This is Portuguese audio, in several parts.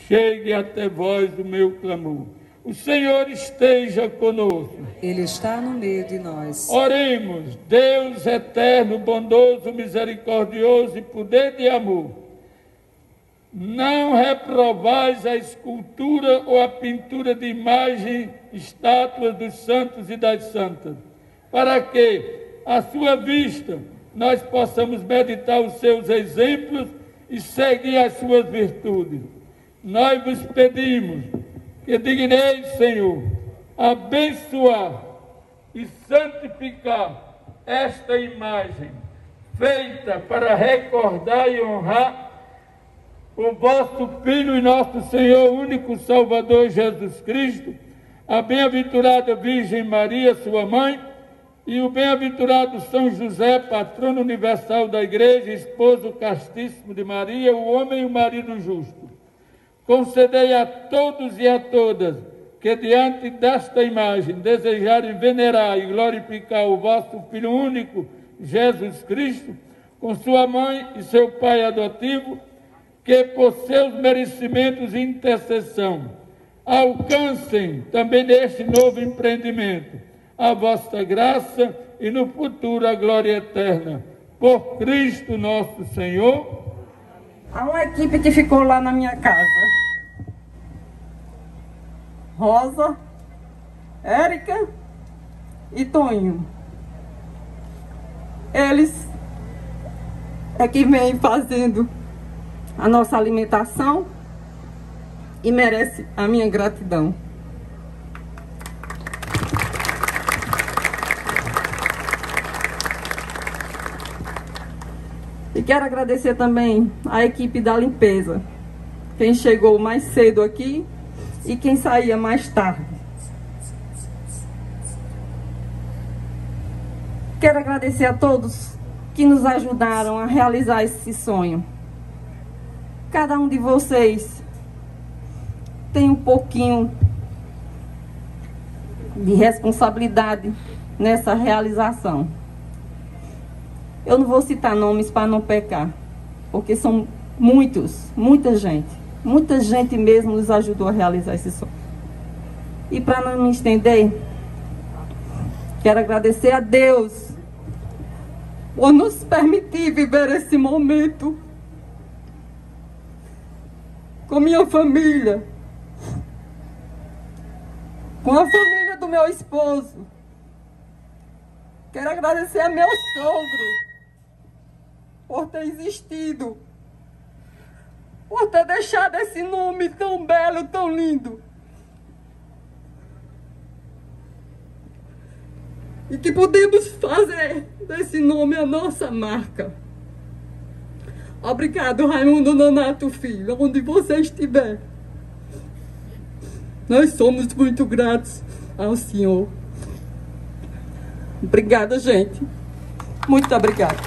chegue até vós o meu clamor. O Senhor esteja conosco. Ele está no meio de nós. Oremos. Deus eterno, bondoso, misericordioso e poder de amor, não reprovais a escultura ou a pintura de imagem, estátuas dos santos e das santas, para que, à sua vista, nós possamos meditar os seus exemplos e seguir as suas virtudes. Nós vos pedimos que digneis, Senhor, abençoar e santificar esta imagem, feita para recordar e honrar o vosso Filho e nosso Senhor, único Salvador Jesus Cristo, a bem-aventurada Virgem Maria, sua mãe, e o bem-aventurado São José, patrono universal da Igreja, esposo castíssimo de Maria, o homem e o marido justo. Concedei a todos e a todas que diante desta imagem desejarem venerar e glorificar o vosso Filho único, Jesus Cristo, com sua mãe e seu pai adotivo, que por seus merecimentos e intercessão alcancem também neste novo empreendimento a vossa graça e no futuro a glória eterna. Por Cristo nosso Senhor. Há uma equipe que ficou lá na minha casa. Rosa, Érica e Tonho. Eles é que vêm fazendo a nossa alimentação e merece a minha gratidão. E quero agradecer também a equipe da limpeza, quem chegou mais cedo aqui e quem saía mais tarde. Quero agradecer a todos que nos ajudaram a realizar esse sonho. Cada um de vocês tem um pouquinho de responsabilidade nessa realização. Eu não vou citar nomes para não pecar, porque são muita gente mesmo nos ajudou a realizar esse sonho. E para não me estender, quero agradecer a Deus por nos permitir viver esse momento com minha família, com a família do meu esposo. Quero agradecer a meu sogro por ter existido, por ter deixado esse nome tão belo, tão lindo. E que podemos fazer desse nome a nossa marca. Obrigado, Raimundo Nonato Filho, onde você estiver. Nós somos muito gratos ao Senhor. Obrigada, gente. Muito obrigada.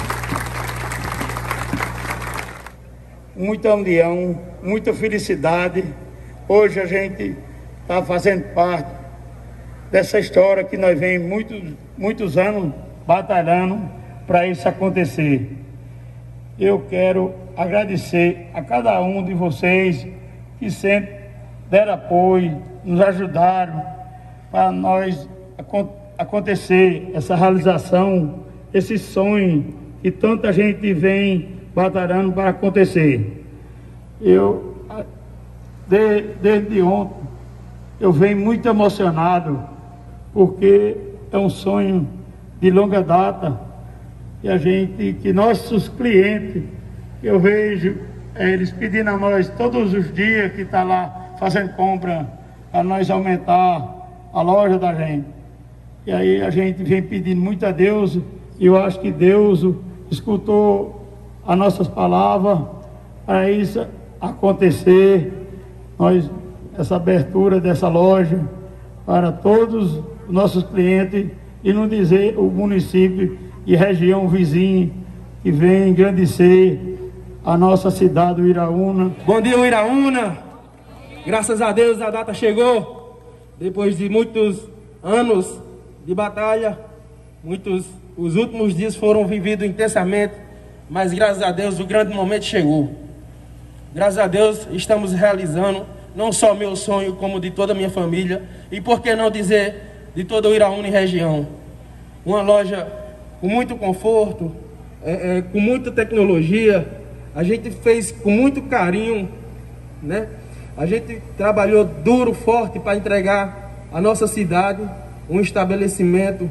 Muita união, muita felicidade. Hoje a gente está fazendo parte dessa história que nós vem muitos anos batalhando para isso acontecer. Eu quero agradecer a cada um de vocês que sempre deram apoio, nos ajudaram para nós acontecer essa realização, esse sonho que tanta gente vem batalhando para acontecer. Eu, desde ontem, eu venho muito emocionado, porque é um sonho de longa data, que nossos clientes, eu vejo eles pedindo a nós todos os dias que está lá fazendo compra, para nós aumentar a loja da gente. E aí a gente vem pedindo muito a Deus, e eu acho que Deus escutou as nossas palavras para isso acontecer, essa abertura dessa loja para todos os nossos clientes, e não dizer o município e região vizinha que vem engrandecer a nossa cidade, o Iraúna. Bom dia, Iraúna! Graças a Deus a data chegou, depois de muitos anos de batalha, os últimos dias foram vividos intensamente, mas graças a Deus o grande momento chegou. Graças a Deus estamos realizando não só meu sonho, como de toda a minha família, e por que não dizer de toda o Iraúna e região. Uma loja com muito conforto, com muita tecnologia. A gente fez com muito carinho, né? A gente trabalhou duro, forte para entregar à nossa cidade um estabelecimento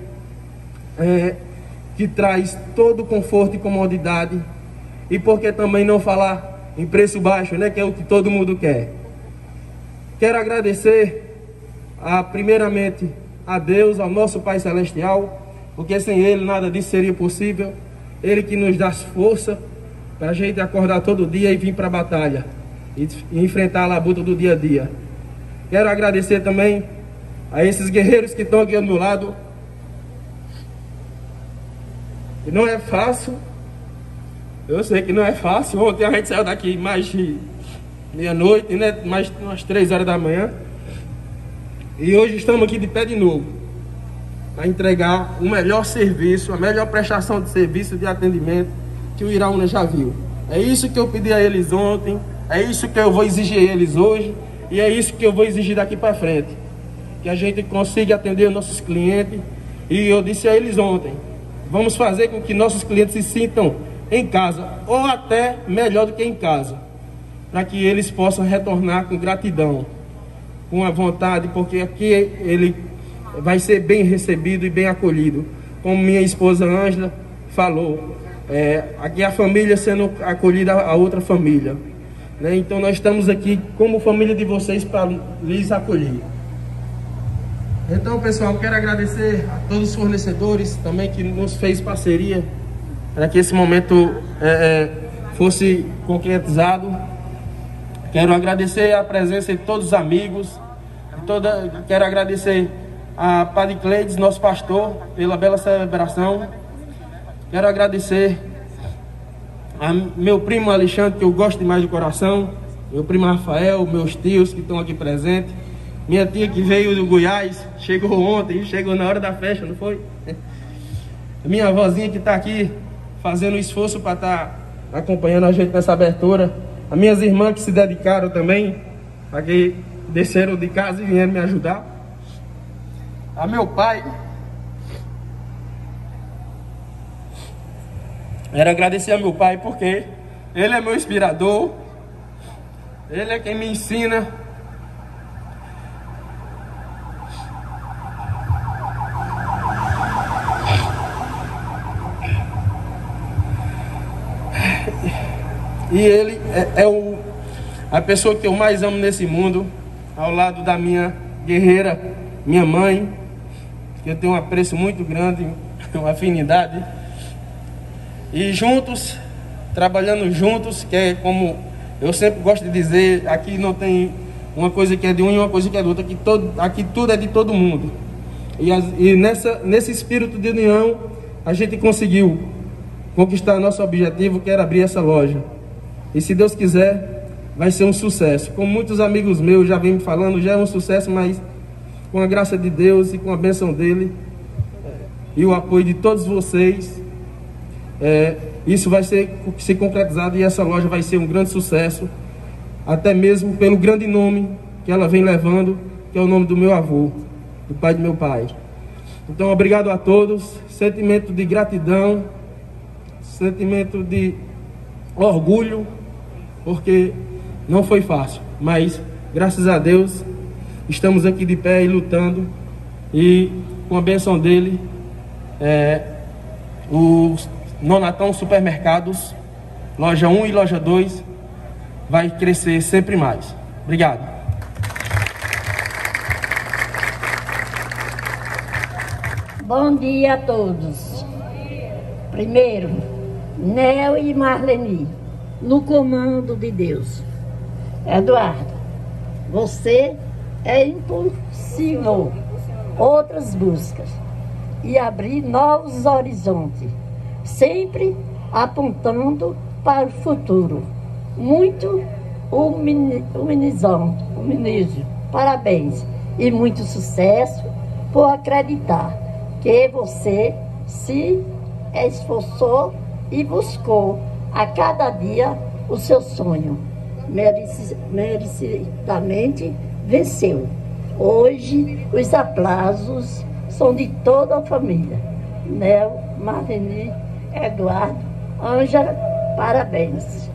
que traz todo o conforto e comodidade. E por que também não falar em preço baixo, né? Que é o que todo mundo quer. Quero agradecer primeiramente a Deus, ao nosso Pai Celestial, porque sem Ele nada disso seria possível. Ele que nos dá força para a gente acordar todo dia e vir para a batalha e enfrentar a labuta do dia a dia. Quero agradecer também a esses guerreiros que estão aqui ao meu lado. E não é fácil, eu sei que não é fácil. Ontem a gente saiu daqui mais de meia-noite, né? Mais umas 3 horas da manhã. E hoje estamos aqui de pé de novo para entregar o melhor serviço, a melhor prestação de serviço, de atendimento que o Iraúna já viu. É isso que eu pedi a eles ontem, é isso que eu vou exigir a eles hoje, e é isso que eu vou exigir daqui para frente. Que a gente consiga atender os nossos clientes. E eu disse a eles ontem, vamos fazer com que nossos clientes se sintam em casa, ou até melhor do que em casa, para que eles possam retornar com gratidão, com a vontade, porque aqui ele vai ser bem recebido e bem acolhido. Como minha esposa Ângela falou, aqui a família sendo acolhida a outra família, né? Então nós estamos aqui como família de vocês para lhes acolher. Então, pessoal, quero agradecer a todos os fornecedores também que nos fez parceria para que esse momento fosse concretizado. Quero agradecer a presença de todos os amigos, quero agradecer a Padre Cleides, nosso pastor, pela bela celebração. Quero agradecer a meu primo Alexandre, que eu gosto demais do coração, meu primo Rafael, meus tios que estão aqui presentes, minha tia que veio do Goiás, chegou ontem, chegou na hora da festa, não foi? Minha avózinha que está aqui fazendo esforço para estar acompanhando a gente nessa abertura. As minhas irmãs que se dedicaram também, que desceram de casa e vieram me ajudar. A meu pai, quero agradecer a meu pai porque ele é meu inspirador, ele é quem me ensina. E ele a pessoa que eu mais amo nesse mundo, ao lado da minha guerreira, minha mãe, que eu tenho um apreço muito grande, uma afinidade. E juntos, trabalhando juntos, que é como eu sempre gosto de dizer, aqui não tem uma coisa que é de um e uma coisa que é de outra, aqui tudo é de todo mundo. E nesse espírito de união, a gente conseguiu conquistar nosso objetivo, que era abrir essa loja. E se Deus quiser, vai ser um sucesso. Como muitos amigos meus já vêm me falando, já é um sucesso, mas com a graça de Deus e com a bênção dele e o apoio de todos vocês, isso vai ser concretizado e essa loja vai ser um grande sucesso, até mesmo pelo grande nome que ela vem levando, que é o nome do meu avô, do pai do meu pai. Então, obrigado a todos, sentimento de gratidão, sentimento de orgulho, porque não foi fácil, mas graças a Deus estamos aqui de pé e lutando, e com a bênção dele, os Nonatão Supermercados, loja 1 e loja 2, vai crescer sempre mais. Obrigado. Bom dia a todos. Primeiro, Nel e Marleni, no comando de Deus. Eduardo, você impulsionou outras buscas e abrir novos horizontes, sempre apontando para o futuro. Muito humilizão, parabéns e muito sucesso por acreditar que você se esforçou e buscou a cada dia o seu sonho. merecidamente venceu. Hoje, os aplausos são de toda a família. Nel, Marlene, Eduardo, Ângela, parabéns.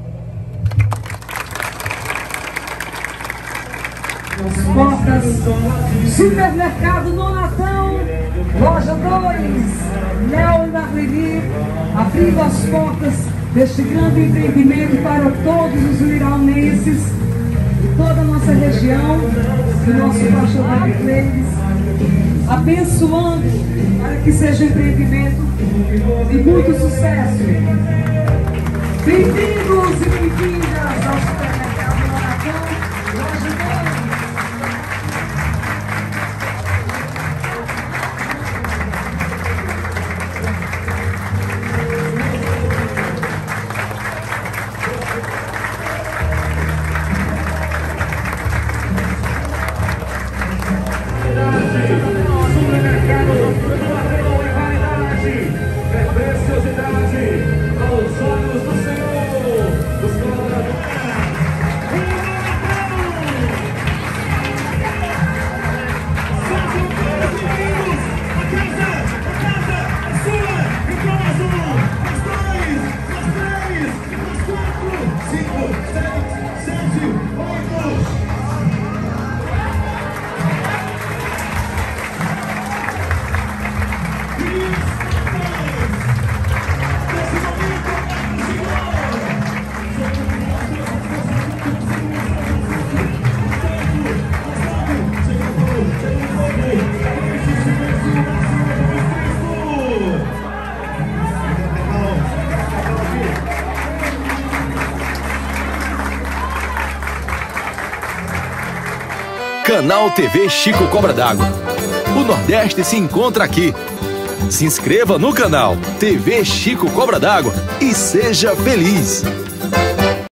As portas, supermercado Donatão, loja 2, Nel e Marlene, abrindo as portas deste grande empreendimento para todos os liraumenses e toda a nossa região, do nosso pastor Cleides, abençoando para que seja um empreendimento de muito sucesso. Bem-vindos e bem-vindas ao supermercado Donatão, loja 2. Canal TV Chico Cobra d'Água. O Nordeste se encontra aqui. Se inscreva no canal TV Chico Cobra d'Água e seja feliz.